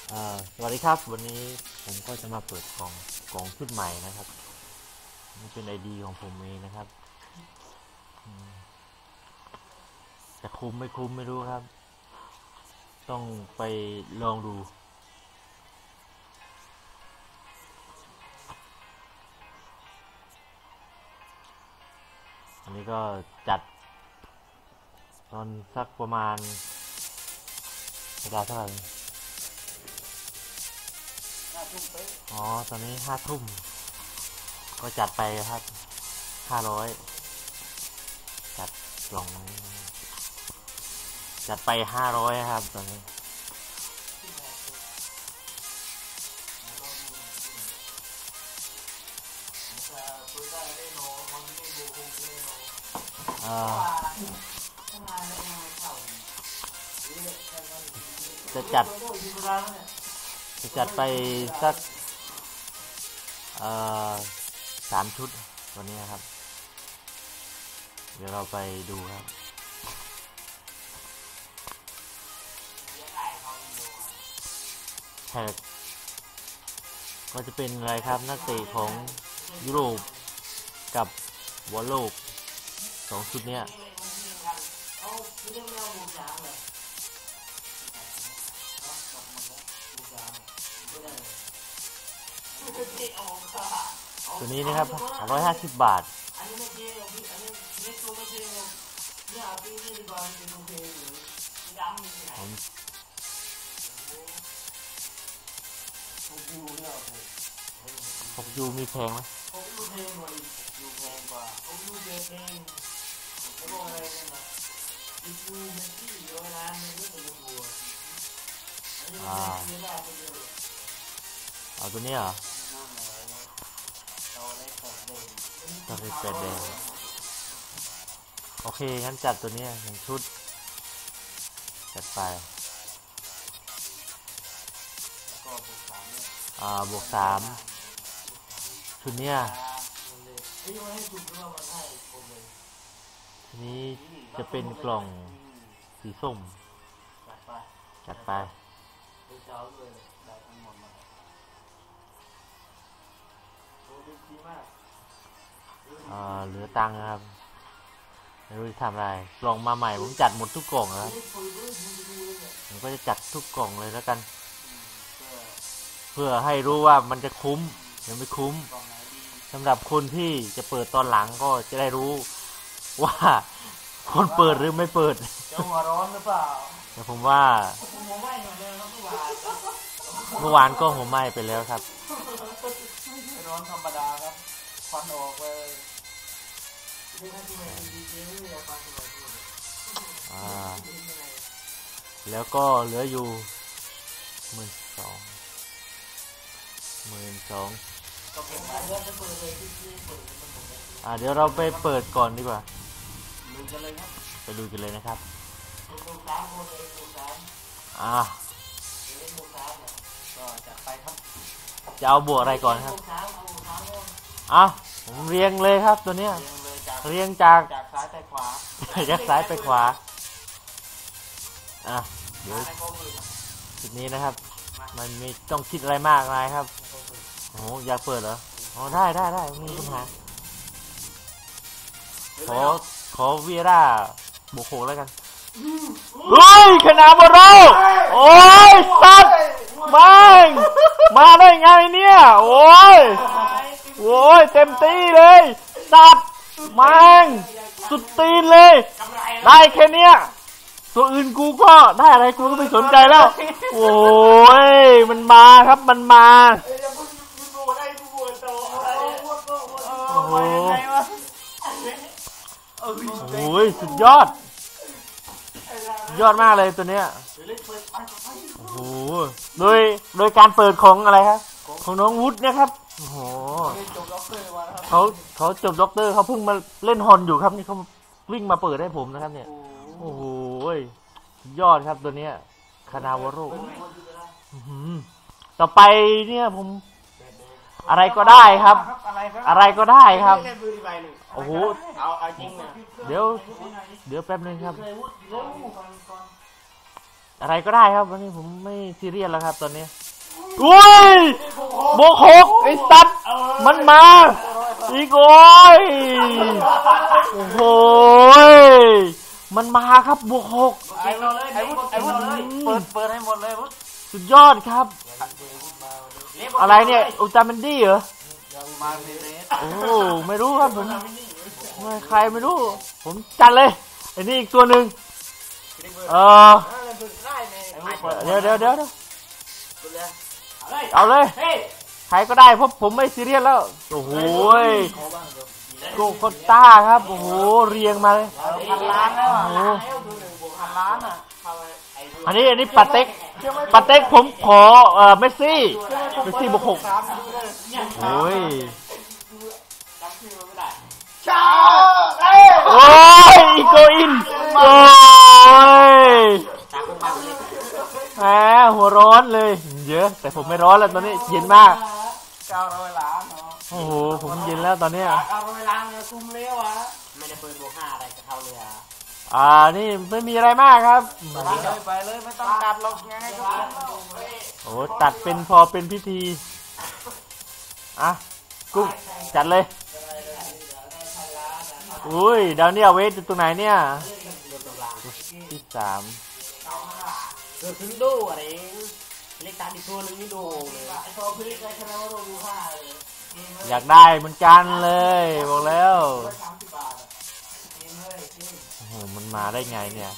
สวัสดีครับวันนี้ผมก็จะมาเปิดกล่องชุดใหม่นะครับนี่เป็นไอดีของผมเองนะครับจะคุ้มไม่คุ้มไม่รู้ครับต้องไปลองดูอันนี้ก็จัดตอนสักประมาณเวลาเท่าไหร่อ๋อตอนนี้5 ทุ่มก็จัดไปครับ500จัดกล่องนี้จัดไป500ครับตอนนี้จะจัดไปสัก3 ชุดตัวนี้ครับเดี๋ยวเราไปดูครับแท็กก็จะเป็นอะไรครับนักเตะของยุโรปกับบอลโลก2 ชุดเนี้ยตัวนี้นะครับ150 บาท6 ยูมีแพงไหมเอาตัวนี้เหรอตัวนี้เป็ดแดงโอเคงั้นจัดตัวนี้1 ชุดจัดไปบวก 3ชุดเนี้ยทีนี้จะเป็นกล่องสีส้มจัดไปเหลือตังค์ครับไม่รู้จะทำอะไรกล่องมาใหม่ผมจัดหมดทุกกล่องครับผมก็จะจัดทุกกล่องเลยแล้วกันเพื่อให้รู้ว่ามันจะคุ้มหรือไม่คุ้มสำหรับคนที่จะเปิดตอนหลังก็จะได้รู้ว่าคนเปิดหรือไม่เปิดจะหัวร้อนหรือเปล่าแต่ผมว่าเมื่อวานก็หัวไหม้ไปแล้วครับร้อนธรรมดาครับควันออกเลยแล้วก็เหลืออยู่12,000เดี๋ยวเราไปเปิดก่อนดีกว่าไปดูกันเลยนะครับจะเอาบวกอะไรก่อนครับผมเรียงเลยครับตัวเนี้ยเรียงจากซ้ายไปขวาจากซ้ายไปขวาเดี๋ยวจุดนี้นะครับมันไม่ต้องคิดอะไรมากมายครับโอ้อยากเปิดเหรอได้ไม่มีปัญหาขอวีร่าบวก 6แล้วกันเฮ้ยขนาดบอลโอ้ยสัตว์มาได้ไงเนี่ยโอ้ยเต็มตีเลยสัตว์สุดตีนเลยได้แค่เนี้ยตัวอื่นกูก็ได้อะไรกูก็ไม่สนใจแล้วโอ้ยมันมาครับมันมาโอ้ยสุดยอดมากเลยตัวเนี้ยโอ้โหโดยการเปิดของอะไรครับของน้องวุฒินะครับโอ้โหเขาจบด็อกเตอร์เขาเพิ่งมาเล่นฮอนอยู่ครับนี่เขาวิ่งมาเปิดให้ผมนะครับเนี่ยโอ้โหยอดครับตัวเนี้ยคานาวโรต่อไปเนี่ยผมอะไรก็ได้ครับอะไรก็ได้ครับโอ้โหเดี๋ยวแป๊บนึงครับอะไรก็ได้ครับวันนี้ผมไม่ซีเรียสแล้วครับตอนนี้อุ้ยบวกหกไอ้สัตว์มันมาอีกโอ้ยโอ้โหมันมาครับบวกหกไอ้วุฒิเปิดให้หมดเลยวุฒิสุดยอดครับอะไรเนี่ยอุลตร้าแมนดี้เหรอโอ้ไม่รู้ครับผมใครไม่รู้ผมจัดเลยไอ้นี่อีกตัวหนึ่งเดี๋ยวเอาเลยใครก็ได้เพราะผมไม่ซีเรียสแล้วโอ้โหโกโคต้าครับโอ้โหเรียงมาเลย 1,000,000,000แล้วอ่ะ1,000,000,000อ่ะอันนี้ปาเต็กผมขอเมสซี่บวกหกโอ้ยโอ้ยอีโกอินโอ้ยแหมหัวร้อนเลยเยอะแต่ผมไม่ร้อนแล้วตอนนี้เย็นมาก 900 ล้านโอ้โหผมเย็นแล้วตอนนี้ 900 ล้านเนี่ยคุ้มเลี้ยวอ่ะไม่ได้เปิดบวก5อะไรจะเข้าเลยอ่ะนี่ไม่มีอะไรมากครับไปเลยไม่ต้องตัดหรอกยังไงก็โอ้ตัดเป็นพอเป็นพิธีกุ้งจัดเลยอุ้ยดาวเนี่ยเวทอยู่ตรงไหนเนี่ยที่3 ถึงดูอะไรเล็กตาดิตัวนึงนี่ดูเลยพอพลิกไปชนะว่าดูผ้าเลยอยากได้เหมือนกันเลยบอกแล้วโอ้โหมันมาได้ไงเนี่ย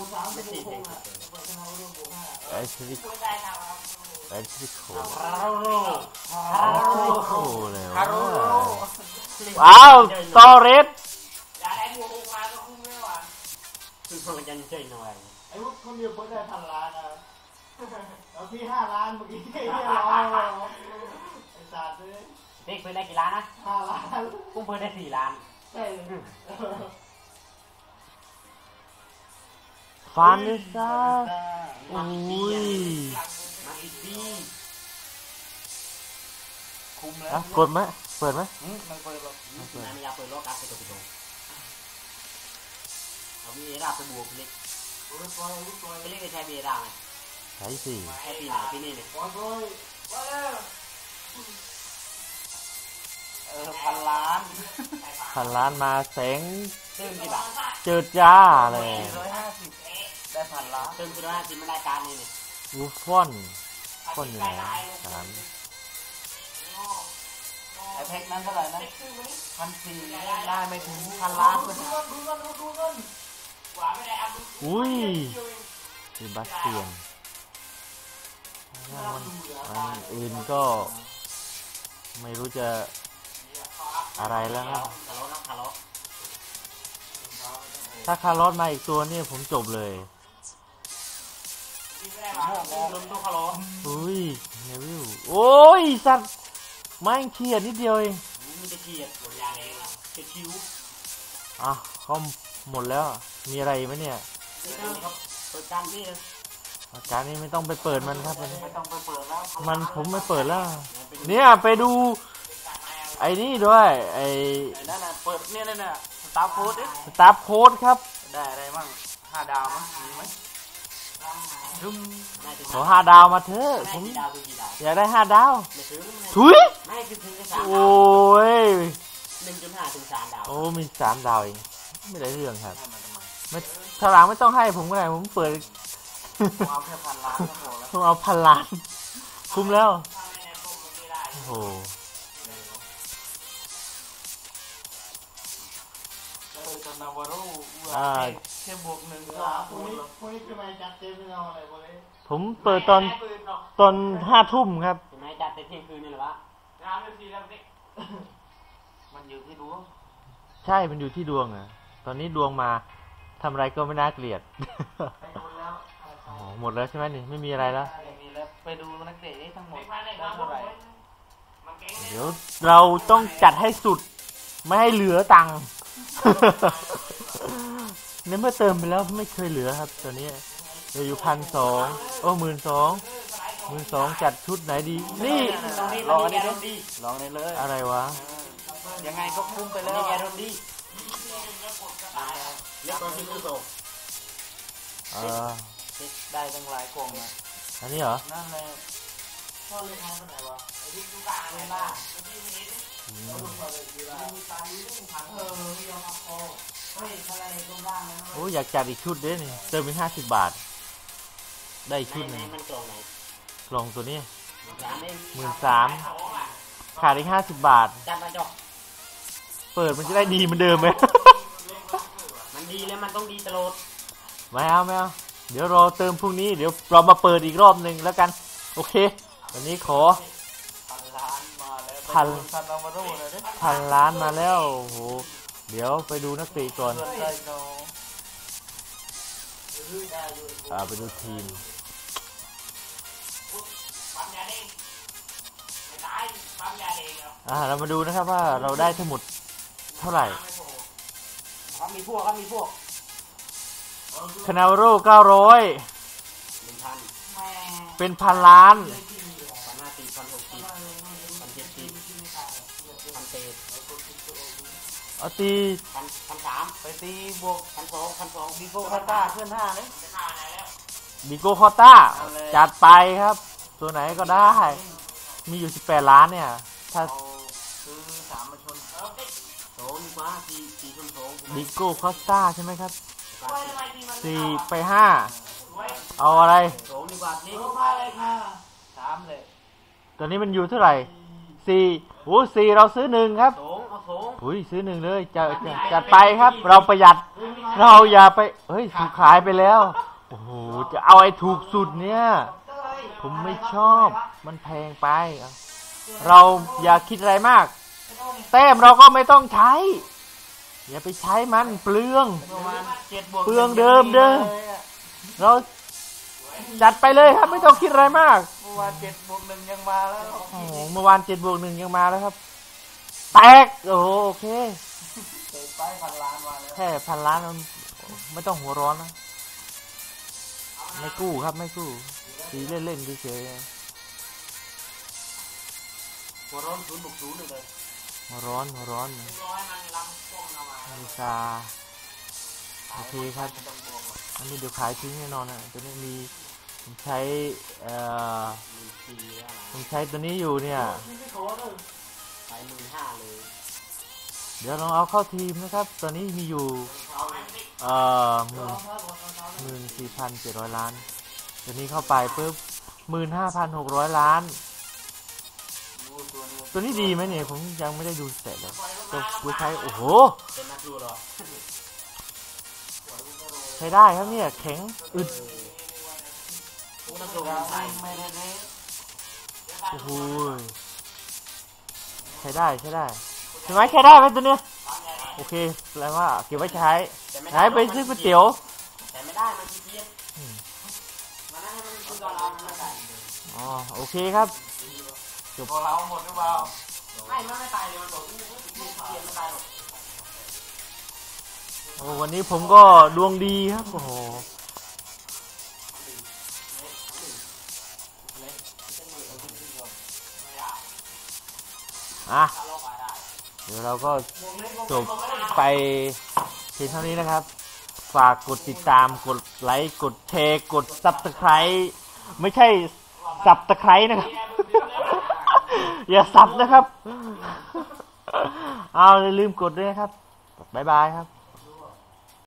ไอ้ชิโคเลยว้าวตอเรสอยากได้บวก6 ล้านก็คุ้มเลยว่ะคือคนจะเฉยหน่อยไอ้พวกคนเดียวเพิ่งได้1,000 ล้านนะแล้วพี่5 ล้านเมื่อกี้ที่ร้องไอ้สัตว์เลยเด็กเพิ่งได้กี่ล้านนะ 5 ล้านกุ้งเพิ่งได้4 ล้านใช่ฟานดิซ่าโอ้ยมาอีกทีคุ้มแล้วกดไหมเปิดไหมมันเปิดหรอกไม่อยากเปิดโลกัสไปตัวเอาวีเอราไปบวกเล็กเล็กจะใช้วีเอราไหมใช้สิใช้ปีไหนปีนี้เนี่ย 1,000 ล้านมาแสงซึ่งกี่บาทเจิดจ้าเลย 150ได้1,000 ล้านซึ่ง150ไม่ได้การนี่เนี่ยวูฟอนอยู่ไหนไอ้แพ็กนั้นเท่าไหร่นะ1,400ได้ไม่ถึง1,000 ล้านอุ้ยคือบัสเตียนมันอื่นก็ไม่รู้จะอะไรแล้วครับถ้าคาร์ลอสมาอีกตัวนี่ผมจบเลยอุ้ยเนวิลโอ้ยสัตว์ไม่เฉียดนิดเดียวเองมีแต่เฉียดคิ้วก็หมดแล้วมีอะไรไหมเนี่ยเปิดการนี่การนี้ไม่ต้องไปเปิดมันครับไม่ต้องไปเปิดแล้วผมไม่เปิดแล้วเนี่ยไปดูไอ้นี่ด้วยไอ้นั่นน่ะเปิดเนี่ยสตาร์โค้ดครับได้อะไรบ้าง5 ดาวมั้งมีไหมขอ5 ดาวมาเถอะผมอยากได้5 ดาวถุยโอ้ย 1.5 ถึง 3 ดาวโอ้มี3 ดาวเองไม่ได้เรื่องครับไม่ถลังไม่ต้องให้ผมก็ได้ผมเปิดเอาแค่1,000 ล้านก็พอแล้วผมเอา1,000 ล้านคุ้มแล้วโอ้โหนาวาโร่แค่บวก1 ก็พวกนี้ทำไมจัดเต็มไม่เอาอะไรพวกนี้ผมเปิดตอน5 ทุ่มครับทำไมจัดเต็มเที่ยงคืนนี่หรอวะมันอยู่ที่ดวงใช่มันอยู่ที่ดวงตอนนี้ดวงมาทำอะไรก็ไม่น่าเกลียดหมดแล้วใช่ไหมนี่ไม่มีอะไรแล้วไปดูนักเตะนี่ทั้งหมดได้เท่าไหร่เดี๋ยวเราต้องจัดให้สุดไม่ให้เหลือตังค์เนี่ยเมื่อเติมไปแล้วไม่เคยเหลือครับตอนนี้เราอยู่1,200 12,000 จัดชุดไหนดีนี่ลองนี่เลยอะไรวะยังไงก็คุ้มไปแล้วนี่แกโดนดีเล็กตัวที่มือโตได้ตั้งหลายกล่องนะอันนี้เหรอนั่นเลยพ่อเลยทายไปไหนวะไอ้ที่ดูกลางเลยล่ะเอาลูกพ่อเลยดีละมีตาดีลูกถังไม่ยอมเอาโอ้เฮ้ยอะไรตรงล่างนะโอ้ยอยากจัดอีกชุดเด้นี่เติมไป50 บาท ได้อีกชุดหนึงมันกล่องไหนกล่องตัวนี้ 13,000 ขาดอีก50 บาทจัดมาจอกเปิดมันจะได้ดีเหมือนเดิมไหมมันดีแล้วมันต้องดีตลอดไม่เอาไม่เอาเดี๋ยวรอเติมพรุ่งนี้เดี๋ยวเรามาเปิดอีกรอบหนึ่งแล้วกันโอเควันนี้ขอพันเอามาดูเลยดิ 1,000 ล้านมาแล้วโอ้โหเดี๋ยวไปดูนักเตะก่อนไปดูทีมปั๊มยาเด้งไม่ตายปั๊มยาเด้งแล้วเรามาดูนะครับว่าเราได้ทั้งหมดเท่าไหร่ครับมีพวกครับมีพวกคานาโร่900 1,000 เป็น1,000 ล้าน 1,500 1,600 1,700 1,800 เอาตี 1,300 ไปตีบวก 1,200 ดีโก้คาต้าขึ้น5เลยดิโก้คอต้าจัดไปครับ ตัวไหนก็ได้ มีอยู่18 ล้านเนี่ยถ้าเอาซื้อ3มาชน 2ดีกว่า4ชน2 ดิโก้คอต้าใช่ไหมครับ4ไป5เอาอะไร 2ดีกว่านี่มาเลยค่ะ3เลยตัวนี้มันอยู่เท่าไหร่4โอ้4เราซื้อ1ครับ 2เอา2 อุ้ยซื้อ1เลยจัดไปครับ เราประหยัดเราอย่าไปเฮ้ยถูกขายไปแล้วโอ้โหจะเอาไอ้ถูกสุดเนี่ยผมไม่ชอบมันแพงไปเราอย่าคิดอะไรมากแต้มเราก็ไม่ต้องใช้อย่าไปใช้มันเปลืองประมาณ7บวกเปลืองเดิมเราจัดไปเลยครับไม่ต้องคิดอะไรมากเมื่อวาน7บวก1ยังมาแล้วโอ้โหเมื่อวาน7+1ยังมาแล้วครับแตกโอ้โหโอเคเตะไป1,000 ล้านมาแล้วแค่1,000 ล้านมันไม่ต้องหัวร้อนนะไม่กู้ครับไม่กู้ตีเล่นๆเฉยหัวร้อน0 6 0เลยๆหัวร้อนลิซาโอเคครับอันนี้เดี๋ยวขายทิ้งแน่นอนนะตัวนี้มีผมใช้ผมใช้ตัวนี้อยู่เนี่ยไป15,000เลยเดี๋ยวลองเอาเข้าทีมนะครับตอนนี้มีอยู่14,700 ล้านตัวนี้เข้าไปปุ๊บ15,600 ล้าน ตัวนี้ดีไหมเนี่ยผมยังไม่ได้ดูเสร็จเลยตัวกูใช้โอ้โหเป็นนักดูหรอใช้ได้ครับเนี่ยแข็งอึดนักดูไทยไม่ได้เลยโอ้โหใช้ได้ใช่ไหมใช้ได้ไหมตัวเนี้ยโอเคแปลว่าเก็บไว้ใช้ไปซื้อก๋วยเตี๋ยวแต่ไม่ได้มันขี้เกียจมันให้มันคือเราไม่ได้อ๋อโอเคครับพอเราหมดหรือเปล่าไม่ตายเลยมันบอกขี้เกียจไม่ตายหรอกโอ้วันนี้ผมก็ดวงดีครับโอ้โหเดี๋ยวเราก็จบไปเพียงเท่านี้นะครับ ฝากกดติดตามกดไลค์กดแชร์กด Subscribe ไม่ใช่สับตะไคร้นะครับ อย่าสับนะครับ เอาอย่าลืมกดด้วยนะครับบ๊ายบายครับ